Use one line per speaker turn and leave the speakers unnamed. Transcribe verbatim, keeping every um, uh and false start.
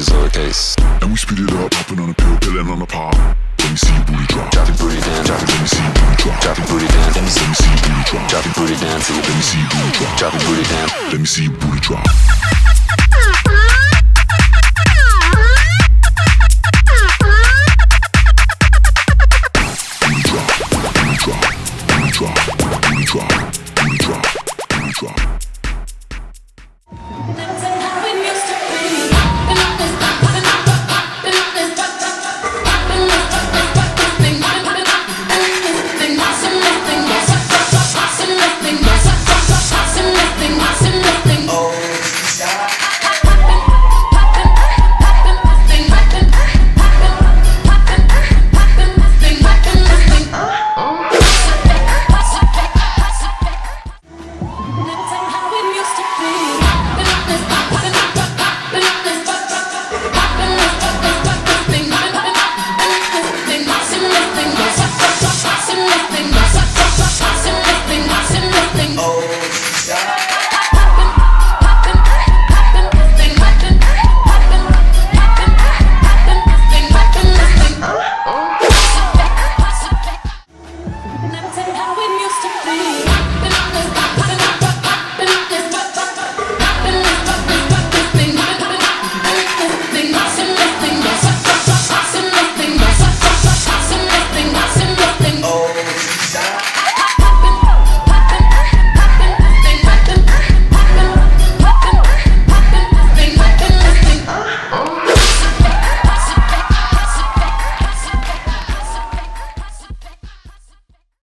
is lowercase.
And we speed it up, hopping on a pill, pilling on a pop. Let me see your booty drop.
Drop your booty down. Drop your
Let me see your booty drop.
Drop your booty down.
Let me, let me see your booty drop.
Drop your booty down to your
Let me see your booty drop.
Drop your booty down.
Let me see your booty drop.